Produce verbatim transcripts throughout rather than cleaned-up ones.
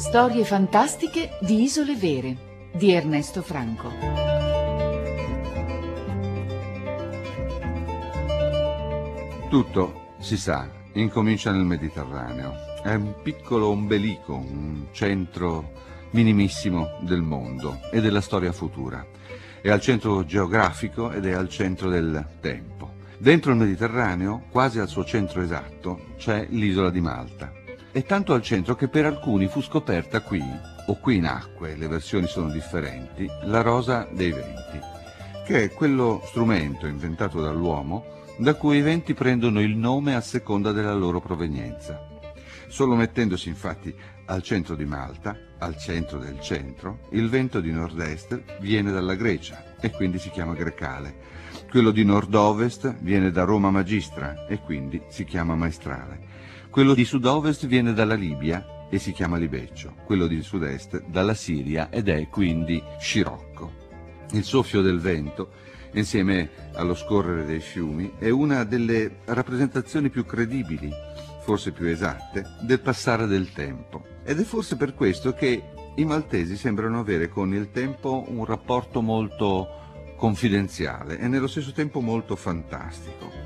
Storie fantastiche di isole vere di Ernesto Franco. Tutto, si sa, incomincia nel Mediterraneo. È un piccolo ombelico, un centro minimissimo del mondo e della storia futura. È al centro geografico ed è al centro del tempo. Dentro il Mediterraneo, quasi al suo centro esatto, c'è l'isola di Malta. È tanto al centro che per alcuni fu scoperta qui, o qui nacque, le versioni sono differenti, la rosa dei venti, che è quello strumento inventato dall'uomo da cui i venti prendono il nome a seconda della loro provenienza. Solo mettendosi infatti al centro di Malta, al centro del centro, il vento di nord-est viene dalla Grecia e quindi si chiama Grecale. Quello di nord-ovest viene da Roma Magistra e quindi si chiama Maestrale. Quello di sud-ovest viene dalla Libia e si chiama Libeccio. Quello di sud-est dalla Siria ed è quindi Scirocco. Il soffio del vento, insieme allo scorrere dei fiumi, è una delle rappresentazioni più credibili, forse più esatte, del passare del tempo. Ed è forse per questo che i maltesi sembrano avere con il tempo un rapporto molto confidenziale e nello stesso tempo molto fantastico.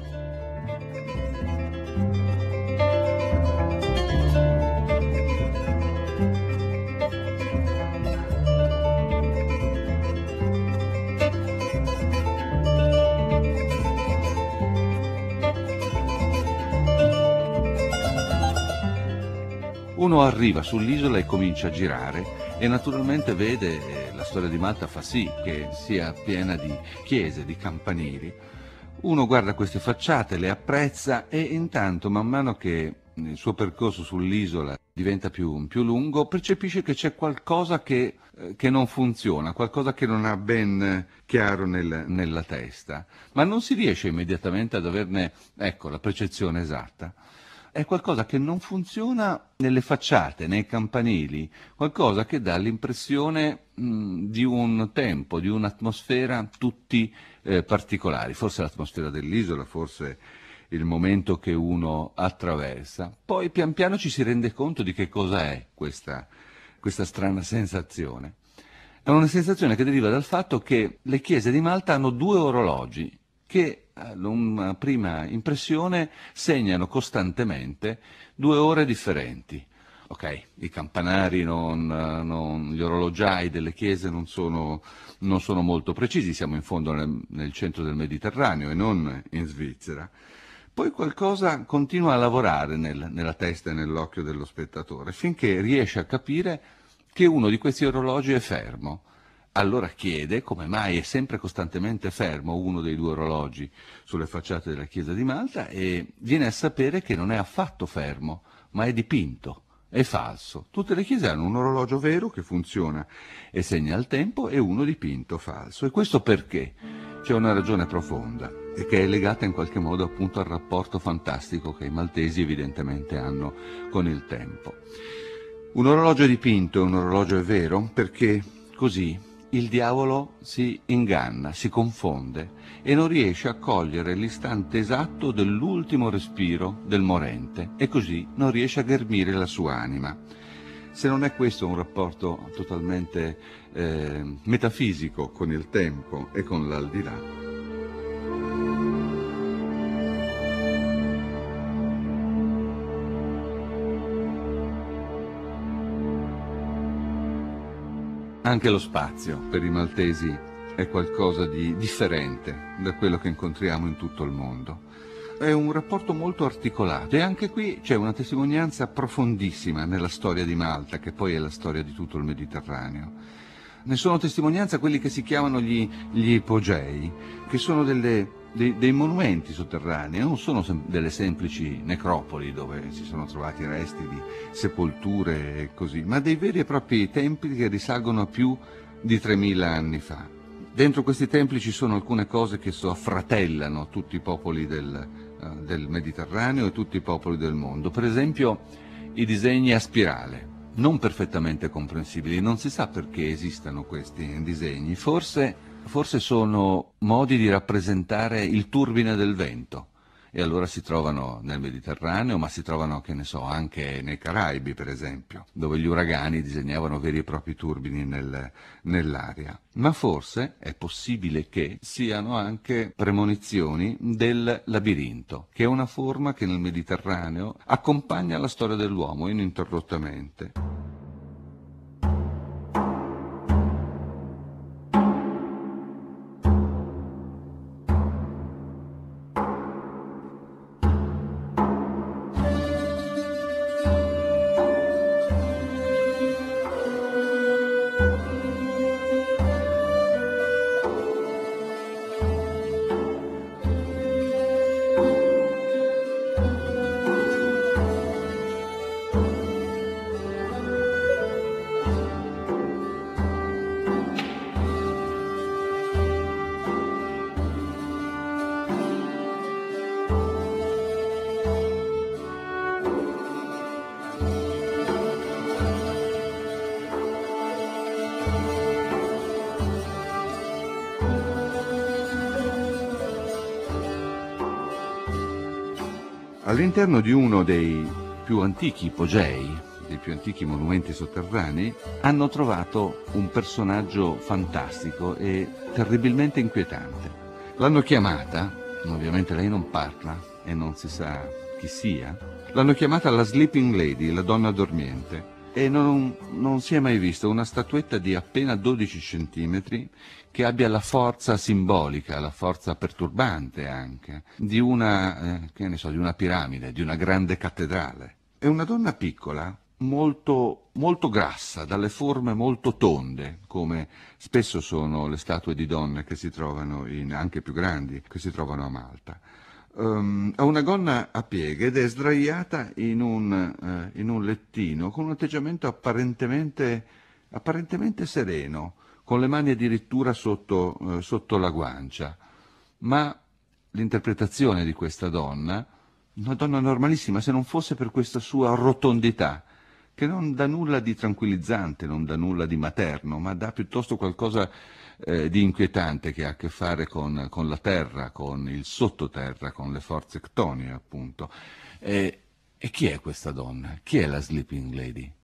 Uno arriva sull'isola e comincia a girare e naturalmente vede, la storia di Malta fa sì che sia piena di chiese, di campanili. Uno guarda queste facciate, le apprezza e intanto man mano che il suo percorso sull'isola diventa più, più lungo, percepisce che c'è qualcosa che, che non funziona, qualcosa che non ha ben chiaro nel, nella testa, ma non si riesce immediatamente ad averne, ecco, la percezione esatta. È qualcosa che non funziona nelle facciate, nei campanili, qualcosa che dà l'impressione mh, di un tempo, di un'atmosfera tutti eh, particolari, forse l'atmosfera dell'isola, forse il momento che uno attraversa. Poi pian piano ci si rende conto di che cosa è questa, questa strana sensazione. È una sensazione che deriva dal fatto che le chiese di Malta hanno due orologi che a una prima impressione segnano costantemente due ore differenti. Ok, i campanari, non, non, gli orologiai delle chiese non sono, non sono molto precisi, siamo in fondo nel, nel centro del Mediterraneo e non in Svizzera. Poi qualcosa continua a lavorare nel, nella testa e nell'occhio dello spettatore, finché riesce a capire che uno di questi orologi è fermo. Allora chiede come mai è sempre costantemente fermo uno dei due orologi sulle facciate della chiesa di Malta e viene a sapere che non è affatto fermo, ma è dipinto, è falso. Tutte le chiese hanno un orologio vero che funziona e segna il tempo e uno dipinto falso. E questo perché? C'è una ragione profonda e che è legata in qualche modo appunto al rapporto fantastico che i maltesi evidentemente hanno con il tempo. Un orologio dipinto è un orologio è vero perché così il diavolo si inganna, si confonde e non riesce a cogliere l'istante esatto dell'ultimo respiro del morente e così non riesce a ghermire la sua anima. Se non è questo un rapporto totalmente eh, metafisico con il tempo e con l'aldilà? Anche lo spazio per i maltesi è qualcosa di differente da quello che incontriamo in tutto il mondo. È un rapporto molto articolato e anche qui c'è una testimonianza profondissima nella storia di Malta, che poi è la storia di tutto il Mediterraneo. Ne sono testimonianza quelli che si chiamano gli, gli ipogei, che sono delle, dei, dei monumenti sotterranei, non sono sem- delle semplici necropoli dove si sono trovati resti di sepolture e così, ma dei veri e propri templi che risalgono a più di tremila anni fa. Dentro questi templi ci sono alcune cose che so, affratellano tutti i popoli del, uh, del Mediterraneo e tutti i popoli del mondo. Per esempio i disegni a spirale, non perfettamente comprensibili, non si sa perché esistano questi disegni, forse, forse sono modi di rappresentare il turbine del vento. e allora si trovano nel Mediterraneo, ma si trovano, che ne so, anche nei Caraibi, per esempio, dove gli uragani disegnavano veri e propri turbini nel, nell'aria. Ma forse è possibile che siano anche premonizioni del labirinto, che è una forma che nel Mediterraneo accompagna la storia dell'uomo ininterrottamente. All'interno di uno dei più antichi ipogei, dei più antichi monumenti sotterranei, hanno trovato un personaggio fantastico e terribilmente inquietante. L'hanno chiamata, ovviamente lei non parla e non si sa chi sia, l'hanno chiamata la Sleeping Lady, la donna dormiente, e non, non si è mai vista una statuetta di appena dodici centimetri che abbia la forza simbolica, la forza perturbante anche, di una, eh, che ne so, di una piramide, di una grande cattedrale. È una donna piccola, molto, molto grassa, dalle forme molto tonde, come spesso sono le statue di donne che si trovano, in, anche più grandi, che si trovano a Malta. Um, ha una gonna a pieghe ed è sdraiata in un, uh, in un lettino con un atteggiamento apparentemente, apparentemente sereno, con le mani addirittura sotto, uh, sotto la guancia. Ma l'interpretazione di questa donna, una donna normalissima, se non fosse per questa sua rotondità, che non dà nulla di tranquillizzante, non dà nulla di materno, ma dà piuttosto qualcosa eh, di inquietante che ha a che fare con, con la terra, con il sottoterra, con le forze ctoniche, appunto. E, e chi è questa donna? Chi è la Sleeping Lady?